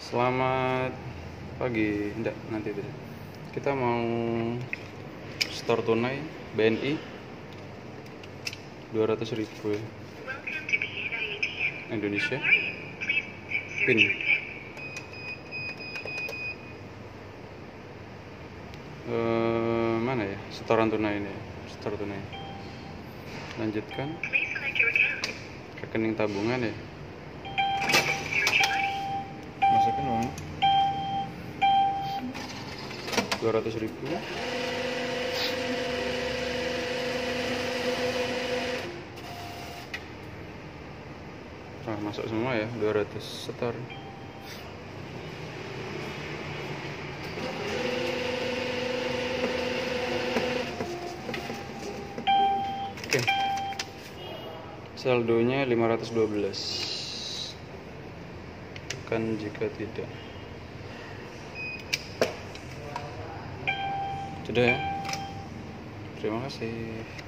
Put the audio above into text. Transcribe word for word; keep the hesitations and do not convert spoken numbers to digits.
Selamat pagi, enggak nanti dulu. Kita mau store tunai B N I dua ratus ribu ya. Indonesia PIN eh, mana ya setoran tunai ini, store tunai. Lanjutkan rekening tabungan ya, masukkan uang dua ratus ribu. Nah, masuk semua ya, dua ratus setor. Oke, saldonya lima ratus dua belas. Tekan jika tidak. Sudah ya, terima kasih.